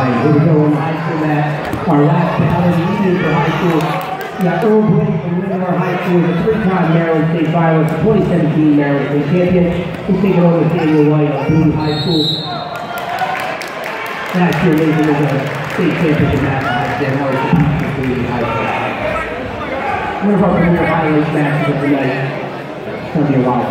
right, here we go on the high school mat. Our last challenge evening for high school. We got Earl Blake from Livermore High School, the three-time Maryland State finalist, the 2017 Maryland State champion. He's taking on Nathaniel White of Boone High School. Last year, Nathan was a state champion in mathematics, and now he's competing for Boone High School. One of our premier highlights matches of the night. It's going to be a while.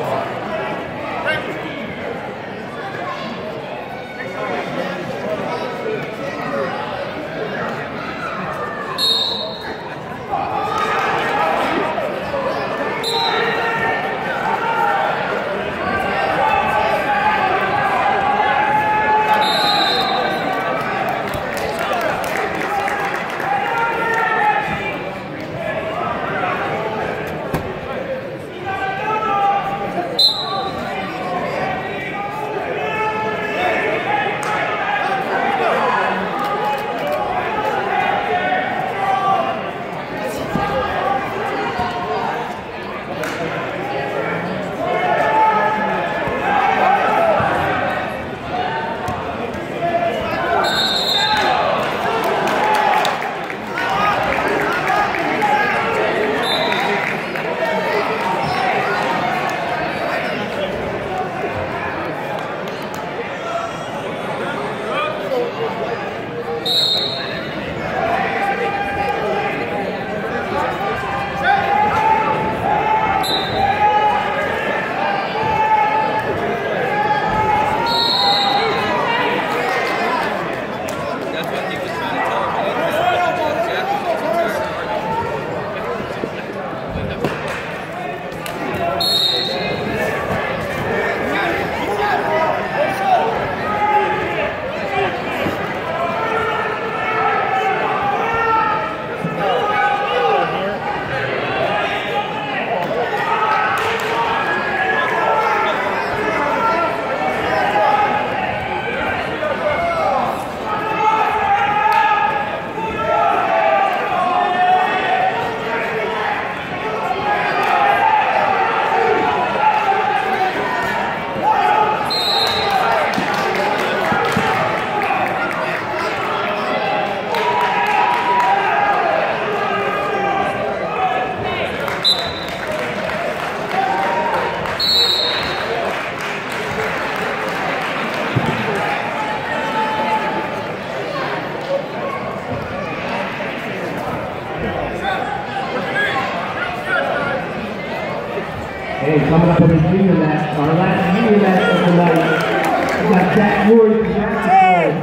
Hey, coming up on the junior match, our last junior match of the night. We got Jack Ward from Jacksonville,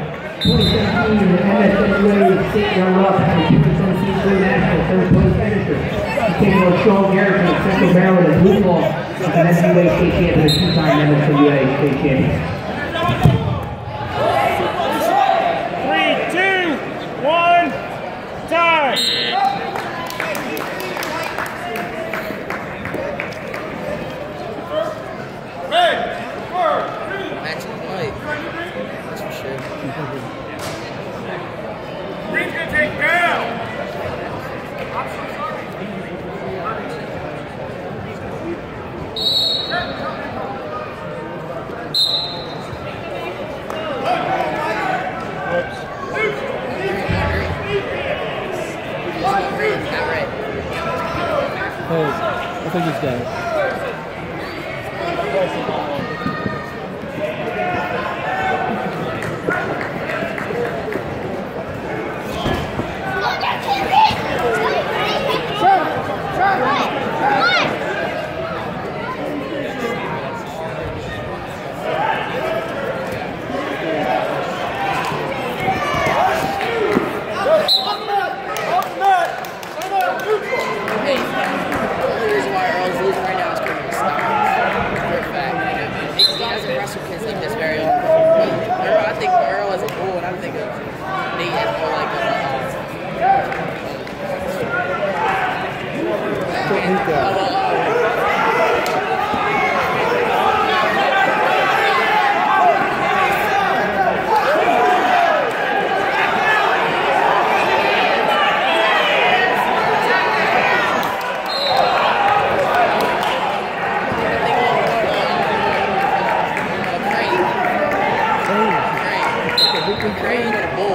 2017 MSWA state runner-up and 2017 national third place finisher. He came on Sean Garrett from Central Maryland and Blue Ball, an NCAA state champion and two-time MSWA state champion. 3, 2, 1, time! Match of the night. That's for sure. Green's gonna take down! I'm so sorry. Green's not right. Hey, I think he's got it. Crane and a bull.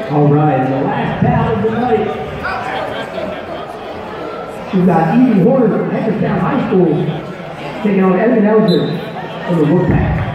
All right, the last battle of the night. We've got Ethan Horner from Hagerstown High School taking on Evan Elder from the Wolfpack.